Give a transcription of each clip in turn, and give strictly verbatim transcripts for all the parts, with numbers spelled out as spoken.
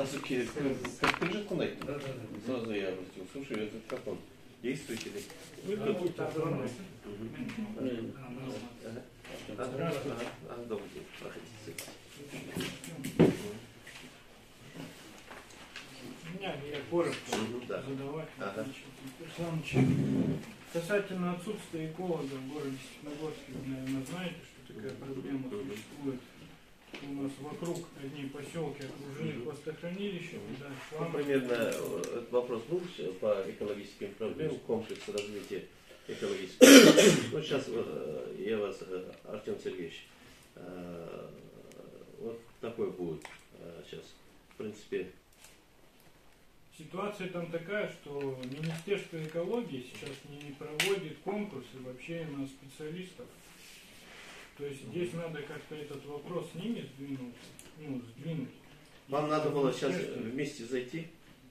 сразу как крыжику найти. Сразу я обратил. Слушай, это как он? Действует или? Вы так думаете? Здравствуйте. Добрый день. Проходите. Меня я коротко Угу, да. задавать. Ага. Касательно отсутствия эколога в городе Степногорске, вы, наверное, знаете, что такая проблема существует. У нас вокруг одни поселки окружили хвостохранилище. Ну, примерно этот вопрос был по экологическим проблемам, комплекс развития экологического. Ну, сейчас я вас, Артем Сергеевич, вот такой будет сейчас. В принципе, ситуация там такая, что Министерство экологии сейчас не проводит конкурсы вообще на специалистов. То есть здесь надо как-то этот вопрос с ними сдвинуть. Ну, сдвинуть. Вам надо было сейчас вместе зайти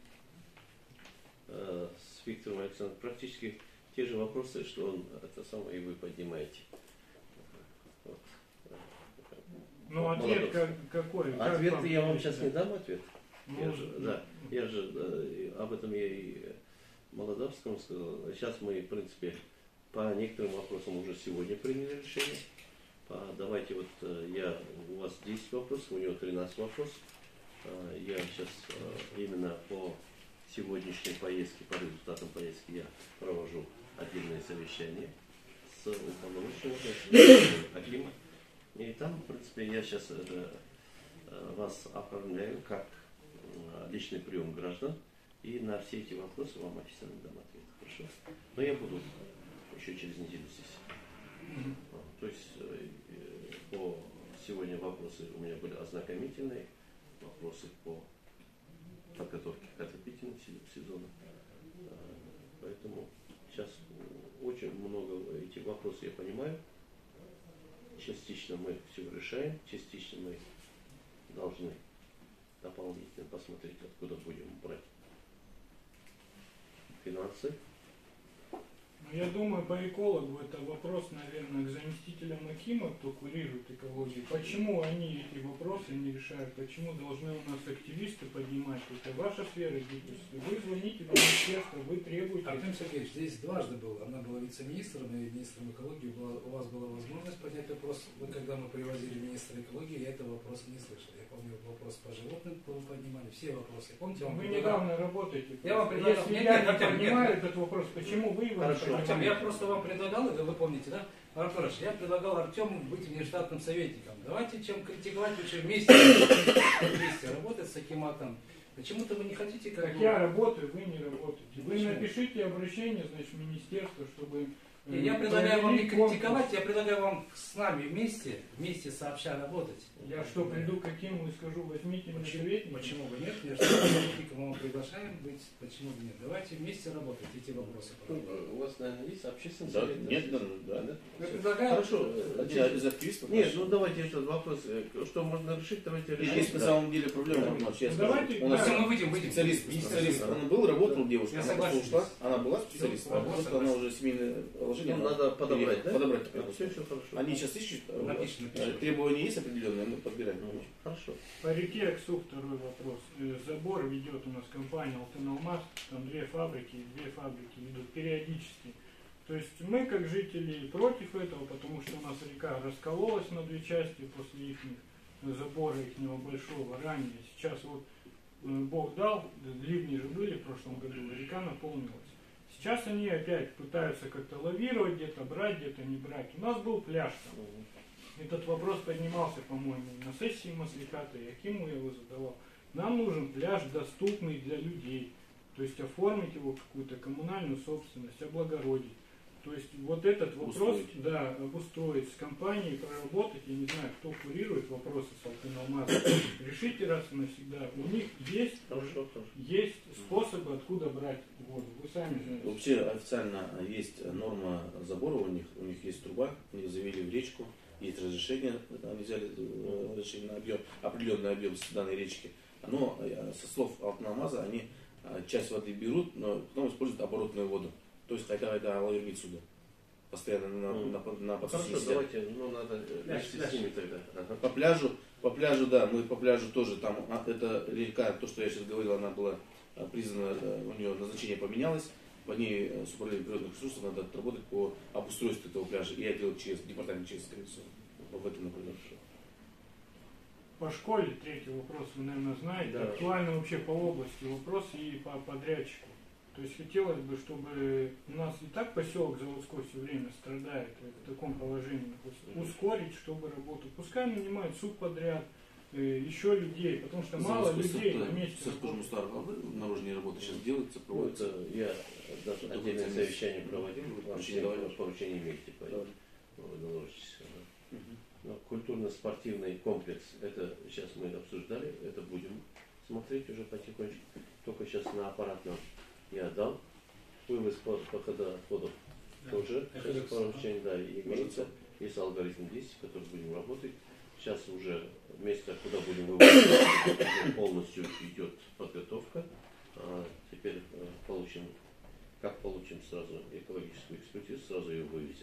э, с Виктором Александровичем. Практически те же вопросы, что он это самое и вы поднимаете. Вот. Ну, ответ как, какой? Ответ как я вам сейчас не дам ответ. Ну, я, же, да, я же э, об этом я и Молодавскому сказал. Сейчас мы, в принципе, по некоторым вопросам уже сегодня приняли решение. По, давайте вот э, я, у вас десять вопросов, у него тринадцать вопросов. Э, я сейчас э, именно по сегодняшней поездке, по результатам поездки я провожу отдельное совещание с уполномоченным Акима. И там, в принципе, я сейчас э, вас оформляю как личный прием граждан, и на все эти вопросы вам официально дам ответ. Хорошо? Но я буду еще через неделю здесь. Mm-hmm. То есть э, по сегодня вопросы у меня были ознакомительные, вопросы по подготовке к отопительному сезону. Поэтому сейчас очень много этих вопросов я понимаю. Частично мы все решаем, частично мы должны дополнительно посмотреть, откуда будем брать финансы. Я думаю, по экологу это вопрос, наверное, к заместителям Акима, кто курирует экологию. Почему они эти вопросы не решают? Почему должны у нас активисты поднимать? Это ваша сфера деятельности. Вы звоните в министерство, вы требуете... Артем Сергеевич, здесь дважды был. Она была вице-министром и министром экологии. Была, у вас была возможность поднять вопрос. Вы, когда мы привозили министра экологии, я этого вопроса не слышал. Я помню, вопрос по животным вы поднимали. Все вопросы. Помните, вы предлагал... недавно работаете. Я вам предлагал... Если нет, я нет, не Артем, поднимаю нет, этот вопрос, почему вы его Хорошо. не Артем, я просто вам предлагал, это вы помните, да? Артур, я предлагал Артему быть внештатным советником. Давайте, чем критиковать, лучше вместе, вместе работать с Акиматом. Почему-то вы не хотите как... Так я работаю, вы не работаете. Вы Почему? Напишите обращение, значит, в министерство, чтобы... И я предлагаю вам не критиковать, я предлагаю вам с нами вместе, вместе сообща работать. Я что, приду к Акиму и скажу, возьмите меня советника? Почему бы нет? Я что, советником мы приглашаем быть, почему бы нет? Давайте вместе работать, эти вопросы. У вас, наверное, есть общественный да, совет? Нет, да, да. да. Я предлагаю... Хорошо. Один из активистов. Нет, ну давайте этот вопрос, что можно решить, давайте решим. Есть на самом деле проблема. Да. Сейчас Ну, давайте, у нас да. мы выйдем, выйдем. специалист, специалист. Он был, работал девушка, Я она согласен. ушла, она была специалистом, а просто она уже семейное положение. Ну, надо подобрать, да? Подобрать. Все, все хорошо. Они сейчас ищут, Напишем, напишем. требования есть определенные, мы подбираем. Хорошо. По реке Аксу второй вопрос. Забор ведет у нас компания Алтын-Алмаз, там две фабрики, две фабрики ведут периодически. То есть мы, как жители, против этого, потому что у нас река раскололась на две части после их забора, их большого ранее. Сейчас вот Бог дал, ливни же были в прошлом году, река наполнилась. Сейчас они опять пытаются как-то лавировать, где-то брать, где-то не брать. У нас был пляж там. Этот вопрос поднимался, по-моему, на сессии Маслихата, и Акиму я его задавал. Нам нужен пляж, доступный для людей. То есть оформить его в какую-то коммунальную собственность, облагородить. То есть вот этот вопрос, устроить. Да, обустроить с компанией, проработать, я не знаю, кто курирует вопросы с Алтын-Алмазом, решите раз и навсегда. У них есть, хорошо, хорошо. есть способы, откуда брать воду. Вы сами знаете. Вообще официально есть норма забора у них, у них есть труба, они завели в речку, есть разрешение, они взяли разрешение на объем, определенный объем с данной речки. Но со слов Алтын-Алмаза они часть воды берут, но потом используют оборотную воду. То есть хотя это ловит сюда. Постоянно на, mm. на, на, на Хорошо, давайте, ну надо вместе с ними тогда. Ага. По пляжу По пляжу, да, мы по пляжу тоже, там а, эта река, то, что я сейчас говорил, она была а, признана, а, у нее назначение поменялось, по ней а, с управлением природных ресурсов надо отработать по обустройству этого пляжа, и я делал через департамент, через комиссию, в этом направлении. По школе, третий вопрос, вы, наверное, знаете, Да. актуальный вообще по области вопрос и по подрядчику. То есть хотелось бы, чтобы у нас и так поселок Заводской все время страдает в таком положении, ускорить, чтобы работу. Пускай нанимают субподряд, э, еще людей, потому что мало людей на месте. Сырскожмустар, а вы наружные работы сейчас делаются, Вот, проводятся? э, я даже Это отдельное вот совещание проводил, вам поручение давали давали. поручение имеете по Давали. Мгм. Но культурно-спортивный комплекс, это сейчас мы обсуждали, это будем смотреть уже потихонечку. Только сейчас на аппаратном я дал. Вывоз по- похода отходов Да. тоже Это сейчас хорошо. поручение, да, имеется. Есть алгоритм действий, который будем работать. Сейчас уже место, куда будем вывозить, полностью идет подготовка. А теперь э, получим, как получим сразу экологическую экспертизу, сразу ее вывезем.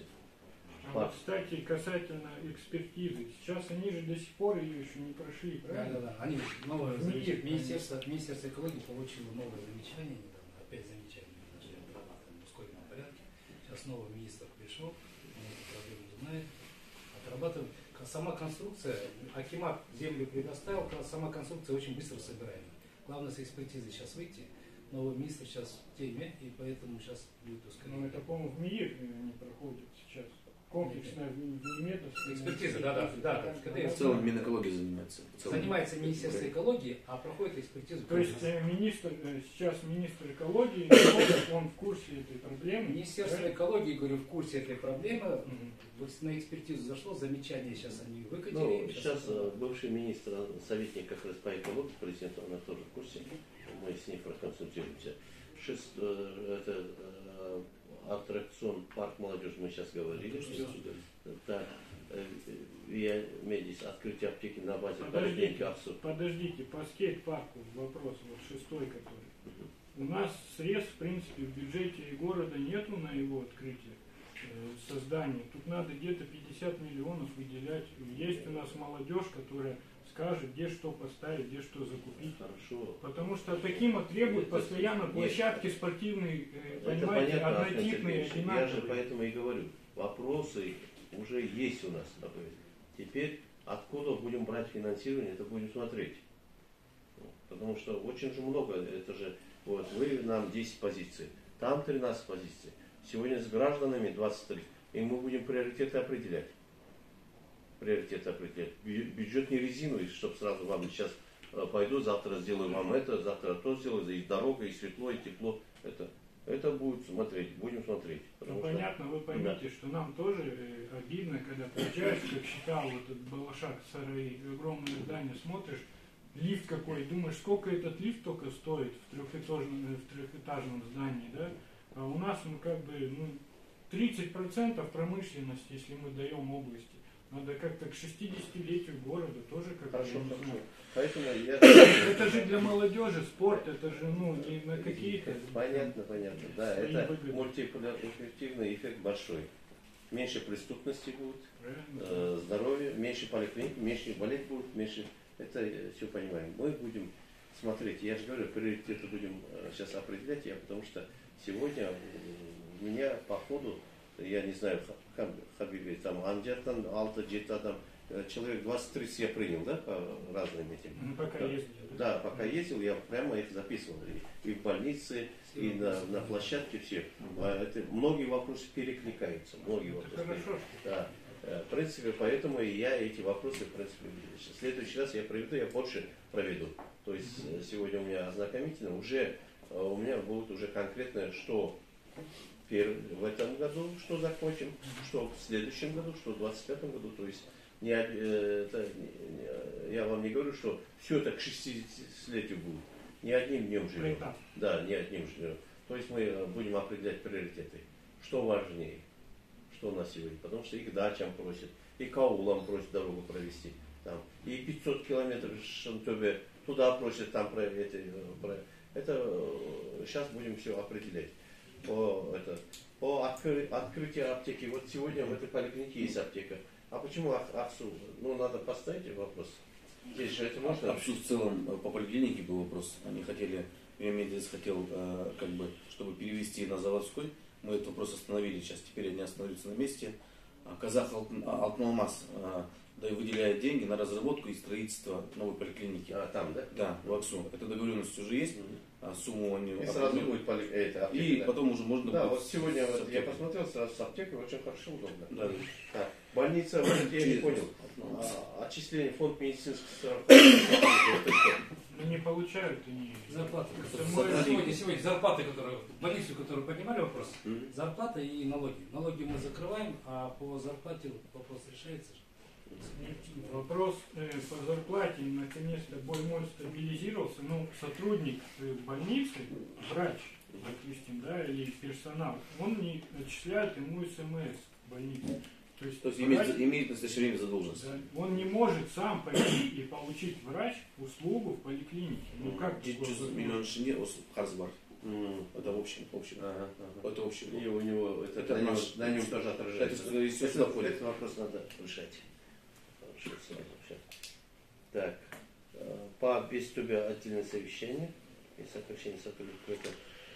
А вот, кстати, касательно экспертизы, сейчас они же до сих пор ее еще не прошли, Да, правильно? да, да. Они новое Мир, замечание. конечно. Министерство, Министерство экологии получило новое замечание недавно, опять замечание, начали отрабатывать в ускоренном порядке. Сейчас новый министр пришел, он эту проблему знает, отрабатывает. Сама конструкция, Акимат землю предоставил, сама конструкция очень быстро собираема. Главное с экспертизы сейчас выйти. Новый министр сейчас в теме, и поэтому сейчас будет Ну, ускорение. это, по-моему, в МИИР не проходит сейчас. Комплексная Венедовская. Экспертиза, да, да, да, да. В целом Минэкология занимается. В целом. Занимается Министерство экологии, а проходит экспертизу. То есть э, министр, э, сейчас министр экологии, он в курсе этой проблемы. Министерство правильно? экологии, говорю, в курсе этой проблемы. Мгм. Вот на экспертизу зашло, замечание сейчас они выкатили. Ну, Сейчас сейчас это- э, бывший министр, э, советник как раз по экологии, президента, она тоже в курсе. Мы с ней проконсультируемся. Шест, э, это э, аттракцион парк молодежи, мы сейчас говорили. Что? Так, э, я медис, открытие аптеки на базе Подождите, поликлиники АПСУ. подождите, по скейт-парку вопрос, вот шестой который. У нас средств, в принципе, в бюджете города нету на его открытие, э, создание. Тут надо где-то пятьдесят миллионов выделять. Есть у нас молодежь, которая скажет, где что поставить, где что закупить. Хорошо. Потому что таким требуют Это- постоянно нет. площадки спортивные, э, Это понимаете, понятно, Ахмед однотипные, Сергеевич. Я же одинаковые. поэтому и говорю, вопросы уже есть у нас. Такое. Теперь откуда будем брать финансирование, это будем смотреть. Потому что очень же много, это же, вот, вы нам десять позиций, там тринадцать позиций. Сегодня с гражданами двадцать три. И мы будем приоритеты определять. Приоритеты определять. Бю- Бюджет не резиновый, чтобы сразу вам сейчас э, пойду, завтра сделаю вам это, завтра то сделаю, и дорога, и светло, и тепло. Это, это будет смотреть, будем смотреть. Ну, Потому что- понятно, вы поймите, что нам тоже э, обидно, когда приезжаешь, как считал вот этот Балашак Сараи, огромное здание, смотришь, лифт какой, думаешь, сколько этот лифт только стоит в трехэтажном, в трехэтажном здании, да? А у нас, ну, как бы, ну, тридцать процентов промышленности, если мы даем области. Надо как-то к шестидесятилетию города тоже как-то, Хорошо, я не хорошо. знаю. Поэтому я... Это же для молодежи спорт, это же, ну, не на какие-то... Понятно, понятно. Да, Свои это выгоды. мультипликативный эффект большой. Меньше преступности будет, Правильно? э, здоровье, меньше поликлиник, меньше болеть будет, меньше... Это все понимаем. Мы будем смотреть, я же говорю, приоритеты будем э, сейчас определять, я, потому что сегодня у меня по ходу, я не знаю, Ха- Хабиб говорит, там Андертан, Алта, Джета, там э, человек двадцать-тридцать я принял, да, по разным этим. Ну, пока Да. ездили. Да, пока ездил, я прямо их записывал. И, и в больнице, и на, на площадке все. А это, многие вопросы перекликаются. Многие Это вопросы. хорошо. Да. Э, В принципе, поэтому и я эти вопросы, в принципе, в следующий раз я проведу, я больше проведу. То есть э, сегодня у меня ознакомительно, уже э, у меня будет уже конкретно, что пер- в этом году, что закончим, что в следующем году, что в двадцать пятом году. То есть не, од- э, это, не- не- я вам не говорю, что все это к шестидесятилетию будет. Не одним днем живем. Поэтапно. Да, не одним живем. То есть мы э, будем определять приоритеты. Что важнее, что у нас сегодня. Потому что и к дачам просят, и к аулам просят дорогу провести. Там, и пятьсот километров Шантёбе, туда просят, там про эти, про, это э, сейчас будем все определять. По, это, по откры- открытию аптеки. Вот сегодня в этой поликлинике есть аптека. А почему Ах- АХСУ? Ну, надо поставить вопрос. Здесь же это можно? Вообще в целом э, по поликлинике был вопрос. Они хотели, Медведев хотел, э, как бы, чтобы перевести на заводской. Мы этот вопрос остановили сейчас. Теперь они остановятся на месте. А Казах Алтмалмаз э, да, выделяет деньги на разработку и строительство новой поликлиники. А, там, да? Да, в Аксу. Эта договоренность уже есть. Мгм. А сумму они И сразу определили. будет поли... это, аптека, И да? потом уже можно Да, будет вот сегодня с вот я аптекой. посмотрел сразу с аптекой, очень хорошо, удобно. Да. Так, больница, вот это я не Через- понял. Ну, А, отчисление фонд медицинских страховок. Ну не получают они. Зарплаты, которые Самой- мы- сегодня, сегодня зарплаты, которые в больницу, которую поднимали вопрос, Мгм. зарплата и налоги. Налоги мы закрываем, а по зарплате вопрос решается же. Вопрос э, по зарплате наконец-то более-менее стабилизировался. Ну, сотрудник э, больницы, врач, допустим, да, или персонал, он не отчисляет ему СМС в больнице. То есть, То есть врач- имеет, имеет в настоящее время задолженность. да, он не может сам пойти и получить врач услугу в поликлинике. Ну как Жүз такое возможно? миллион шенге Харзбар. М. Это в общем, в общем. Ага, ага. Это общий. И у него это, Это на, нем, наш- на нем тоже отражается. Это, это, Это, сюда входит. этот вопрос надо решать. Хорошо, сразу сейчас. Так, э, по Бестубе отдельное совещание и сокращение сотрудников. Это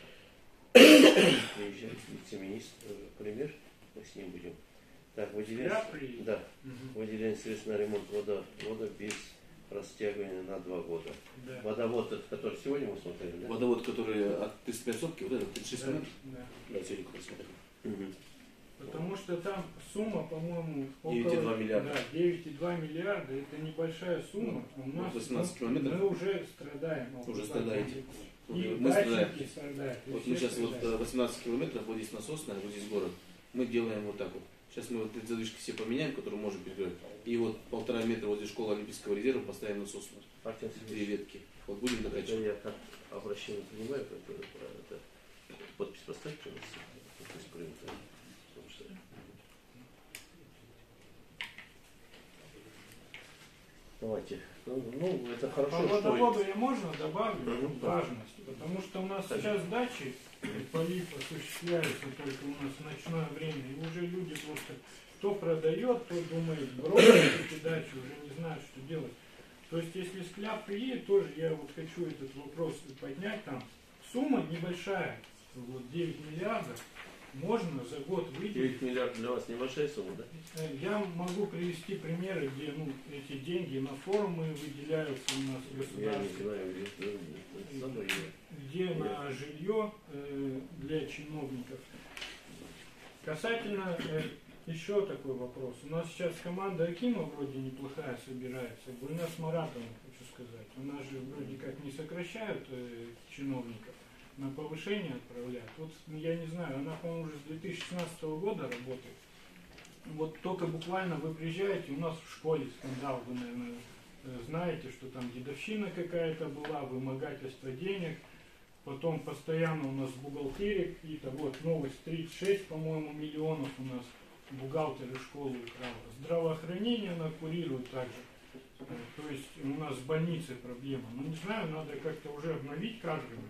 приезжает вице-министр, э, пример, мы с ним будем. Так, выделение, Я приеду. да, Мгм. выделение средств на ремонт водовода без растягивания на два года. Да. Водовод, этот, который сегодня мы смотрели, да? Водовод, который от тридцать пять сотки, вот этот тридцать шесть Да, метров. да. Да, сегодня как раз смотрел. Мгм. Потому что там сумма, по-моему, девять и два около миллиарда. Да, девять и два миллиарда. Это небольшая сумма. У нас восемнадцать ну, километров. мы уже страдаем. Уже страдаете. И Мы страдаем. дачники страдают. и Вот все мы сейчас вот страдают. э, восемнадцать километров, вот здесь насосная, вот здесь город. Мы делаем вот так вот. Сейчас мы вот эти задвижки все поменяем, которые можем перегревать. И вот полтора метра возле школы Олимпийского резерва поставим насосную. Артем Две Сергеевич, ветки. Вот будем это докачивать. я как обращение понимаю, как это, это, подпись поставить, пожалуйста. Подпись принята. Потому что- Давайте. Ну, ну, это По хорошо, что... водоводу я можно добавлю Мгм. важность, потому что у нас Конечно. сейчас дачи, полив осуществляется только у нас в ночное время, и уже люди просто кто продает, кто думает бросить эти дачи, уже не знают, что делать. То есть, если скляп приедет, тоже я вот хочу этот вопрос поднять, там сумма небольшая, вот девять миллиардов, можно за год выделить. девять миллиардов для вас небольшая сумма, да? Э, Я могу привести примеры, где ну, эти деньги на форумы выделяются у нас в Я не государстве, знаю, где это самое, я- где на жилье э, для чиновников. Касательно э, еще такой вопрос. У нас сейчас команда Акима вроде неплохая собирается. Гульнас Маратовна, хочу сказать. У нас же вроде как не сокращают э, чиновников, на повышение отправляют. Вот ну, я не знаю, она, по-моему, уже с две тысячи шестнадцатого года работает. Вот только буквально вы приезжаете, у нас в школе скандал, вы, наверное, э, знаете, что там дедовщина какая-то была, вымогательство денег. Потом постоянно у нас бухгалтерия какие-то, вот новость, тридцать шесть, по-моему, миллионов у нас бухгалтеры школы украла. Здравоохранение она курирует также. Э, То есть у нас с больницей проблема. Ну не знаю, надо как-то уже обновить кадрами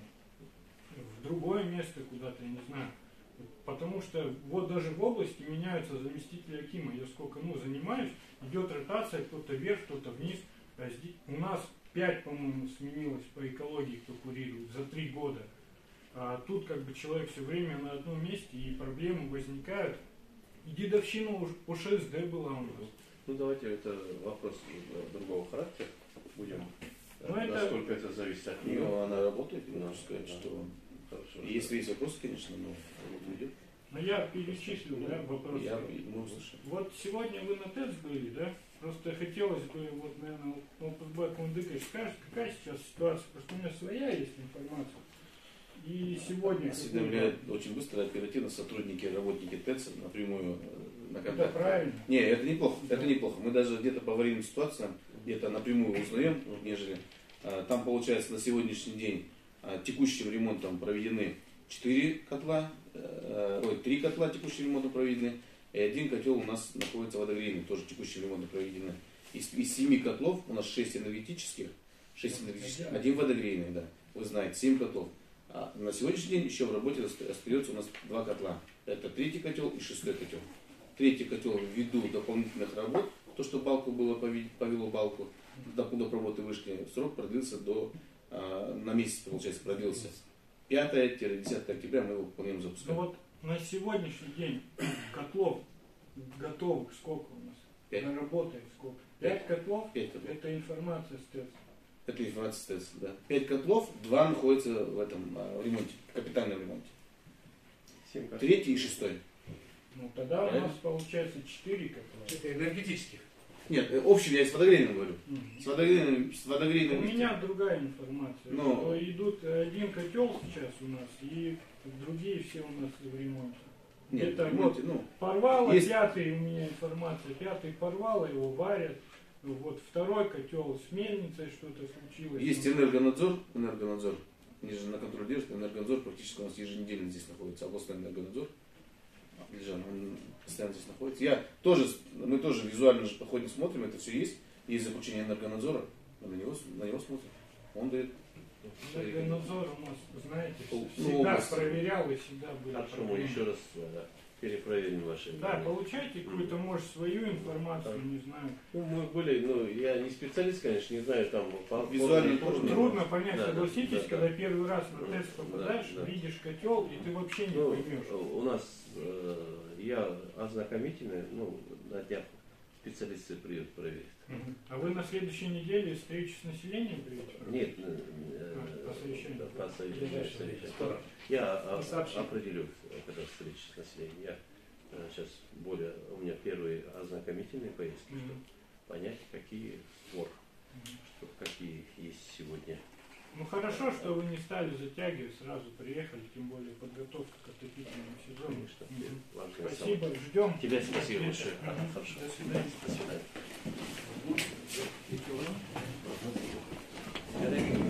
в другое место куда-то, я не знаю. Потому что вот даже в области меняются заместители акима. Я сколько ну, занимаюсь, идет ротация, кто-то вверх, кто-то вниз. А зде- У нас пять, по-моему, сменилось по экологии, кто курирует, за три года. А тут как бы человек все время на одном месте, и проблемы возникают. И дедовщина уж по ШСД была у нас. Ну давайте, это вопрос э, другого характера. Будем, э, Ну, это- насколько это зависит от нее. Ну, она работает, и Да, могу сказать, да. что... Хорошо. И если есть вопросы, конечно, но вот идет. Но я перечислил, да, вопросы. Я, мы услышим. Вот сегодня вы на ТЭЦ были, да? Просто хотелось бы, вот, наверное, Опусбай Кундыкович скажет, какая сейчас ситуация, просто у меня своя есть информация. И сегодня... Осведомляют очень быстро, оперативно сотрудники, работники ТЭЦ напрямую э, на Это контакт. правильно. Не, это неплохо, это неплохо. Мы даже где-то по аварийным ситуациям где-то напрямую узнаем, нежели. а, Там получается на сегодняшний день а, текущим ремонтом проведены четыре котла, э, ой, три котла текущим ремонтом проведены, и один котел у нас находится водогрейный, тоже текущим ремонтом проведены. Из, из семи котлов у нас шесть энергетических, шесть энергетических, один водогрейный, да, вы знаете, семь котлов. А на сегодняшний день еще в работе остается у нас два котла. Это третий котел и шестой котел. Третий котел ввиду дополнительных работ То, что балку было, пове- повело балку до водопровода вышки, срок продлился до, а, на месяц, получается, продлился. пятое-десятое октября мы его планируем Ну запускать. вот на сегодняшний день котлов готовых сколько у нас? Пять. Наработает сколько? Пять котлов? Пять котлов. Это информация СТЭЦ. Это информация СТЭЦ, да. Пять котлов, два находятся в этом а, в ремонте, в капитальном ремонте. Семь как- Третий и шестой. Ну тогда у Правильно. нас получается четыре котла. Это энергетических. Нет, э, общий я с водогрейным говорю. Мгм. С водогрейным, с У водогрейным. меня другая информация. Но- Что идут один котел сейчас у нас, и другие все у нас в ремонте. Нет, Это в ремонте, ну, Порвало, Есть- пятый у меня информация, пятый порвало, его варят. Вот второй котел с мельницей что-то случилось. есть энергонадзор, энергонадзор, они же на контроль держат, энергонадзор практически у нас еженедельно здесь находится, областной энергонадзор, Лежан, он постоянно здесь находится. Я тоже, мы тоже визуально же походим, смотрим, это все есть, есть заключение энергонадзора, мы на него, на него смотрим, он дает. Энергонадзор у нас, знаете, Ну, всегда область. проверял и всегда были Хорошо, мы проблемы. еще раз э, перепроверим ваши. Да, получайте какую-то, может, свою информацию, Да. не знаю. Ну, мы были, ну, я не специалист, конечно, не знаю, там, по Визуально по- тоже по- Трудно понять, Да, да, согласитесь, да, когда да. первый раз на Ну, тест да, попадаешь, да. видишь котел, и ты вообще не Ну, поймешь. у нас, э, я ознакомительный, ну, на днях специалисты придут проверить. Мгм. А вы на следующей неделе встречу с населением придете? Нет, э, А, по совещанию. да, по совещанию, Ближайшее совещанию. Скоро. Я о- Не сообщим. определю, когда встреча с населением. Я сейчас более, у меня первые ознакомительные поездки, чтобы Мгм. понять, какие спор, Мгм. что, какие есть сегодня. Ну хорошо, что вы не стали затягивать, сразу приехали, тем более подготовка к отопительному сезону. Конечно, Мгм. важное Спасибо, самое. ждем. Тебе спасибо Ответа. большое. Мгм. Хорошо. До свидания. До свидания.